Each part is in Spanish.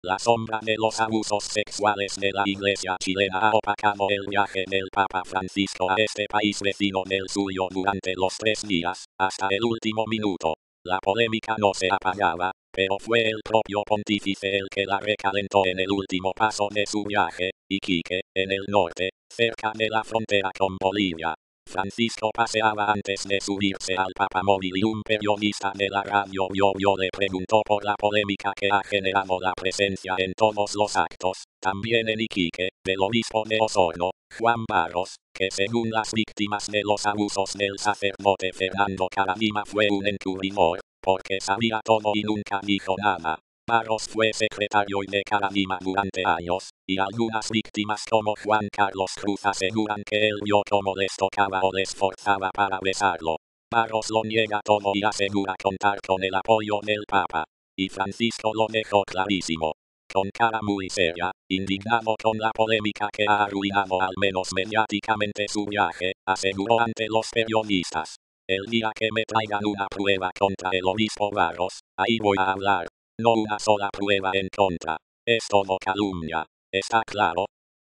La sombra de los abusos sexuales de la Iglesia chilena ha opacado el viaje del Papa Francisco a este país vecino del suyo durante los 3 días, hasta el último minuto. La polémica no se apagaba, pero fue el propio pontífice el que la recalentó en el último paso de su viaje, Iquique, en el norte, cerca de la frontera con Bolivia. Francisco paseaba antes de subirse al papamóvil y un periodista de la radio Bio le preguntó por la polémica que ha generado la presencia en todos los actos, también en Iquique, del obispo de Osorno, Juan Barros, que según las víctimas de los abusos del sacerdote Fernando Caranima fue un encubridor, porque sabía todo y nunca dijo nada. Barros fue secretario de Caranima durante años, y algunas víctimas como Juan Carlos Cruz aseguran que él vio cómo les tocaba o les forzaba para besarlo. Barros lo niega todo y asegura contar con el apoyo del Papa. Y Francisco lo dejó clarísimo. Con cara muy seria, indignado con la polémica que ha arruinado al menos mediáticamente su viaje, aseguró ante los periodistas: el día que me traigan una prueba contra el obispo Barros, ahí voy a hablar. No una sola prueba en contra. Es todo calumnia. ¿Está claro?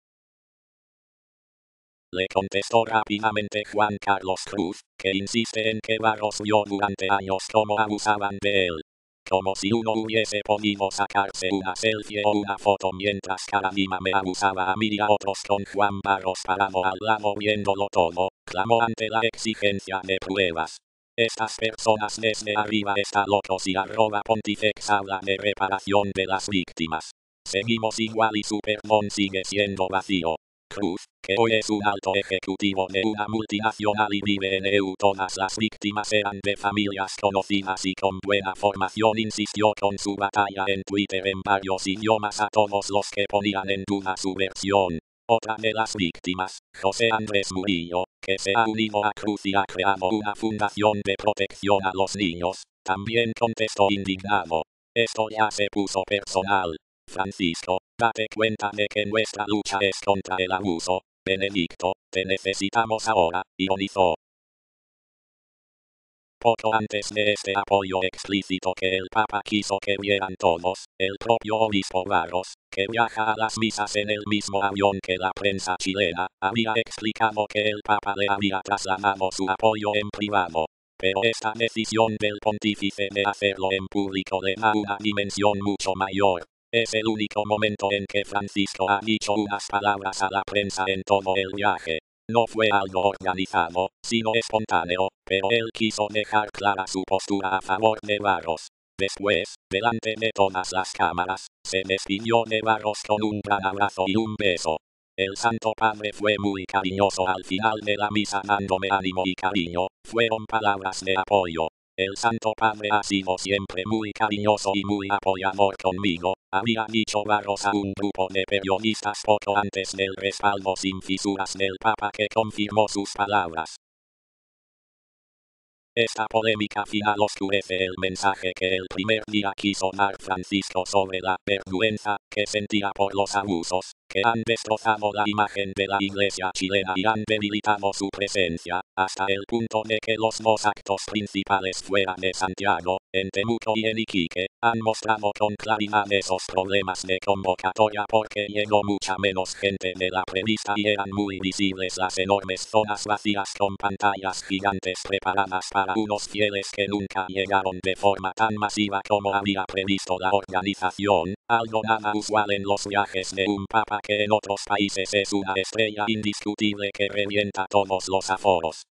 Le contestó rápidamente Juan Carlos Cruz, que insiste en que Barros vio durante años cómo abusaban de él. Como si uno hubiese podido sacarse una selfie o una foto mientras Caranima me abusaba a mí y a otros con Juan Barros parado al lado viéndolo todo, clamó ante la exigencia de pruebas. Estas personas desde arriba están locos y @Pontifex habla de reparación de las víctimas. Seguimos igual y su perdón sigue siendo vacío. Cruz, que hoy es un alto ejecutivo de una multinacional y vive en EU. Todas las víctimas eran de familias conocidas y con buena formación, insistió con su batalla en Twitter en varios idiomas a todos los que ponían en duda su versión. Otra de las víctimas, José Andrés Murillo, que se ha unido a Cruz y ha creado una fundación de protección a los niños, también contestó indignado: esto ya se puso personal. Francisco, date cuenta de que nuestra lucha es contra el abuso. Benedicto, te necesitamos ahora, ironizó. Poco antes de este apoyo explícito que el Papa quiso que vieran todos, el propio obispo Barros, que viaja a las misas en el mismo avión que la prensa chilena, había explicado que el Papa le había trasladado su apoyo en privado. Pero esta decisión del pontífice de hacerlo en público le da una dimensión mucho mayor. Es el único momento en que Francisco ha dicho unas palabras a la prensa en todo el viaje. No fue algo organizado, sino espontáneo, pero él quiso dejar clara su postura a favor de Barros. Después, delante de todas las cámaras, se despidió de Barros con un gran abrazo y un beso. El Santo Padre fue muy cariñoso al final de la misa dándome ánimo y cariño, fueron palabras de apoyo. El Santo Padre ha sido siempre muy cariñoso y muy apoyador conmigo, había dicho Barros a un grupo de periodistas poco antes del respaldo sin fisuras del Papa, que confirmó sus palabras. Esta polémica final oscurece el mensaje que el primer día quiso dar Francisco sobre la vergüenza que sentía por los abusos, que han destrozado la imagen de la Iglesia chilena y han debilitado su presencia, hasta el punto de que los 2 actos principales fuera de Santiago, en Temuco y en Iquique, han mostrado con claridad esos problemas de convocatoria porque llegó mucha menos gente de la prevista y eran muy visibles las enormes zonas vacías con pantallas gigantes preparadas para unos fieles que nunca llegaron de forma tan masiva como había previsto la organización, algo nada usual en los viajes de un papa que en otros países es una estrella indiscutible que revienta todos los aforos.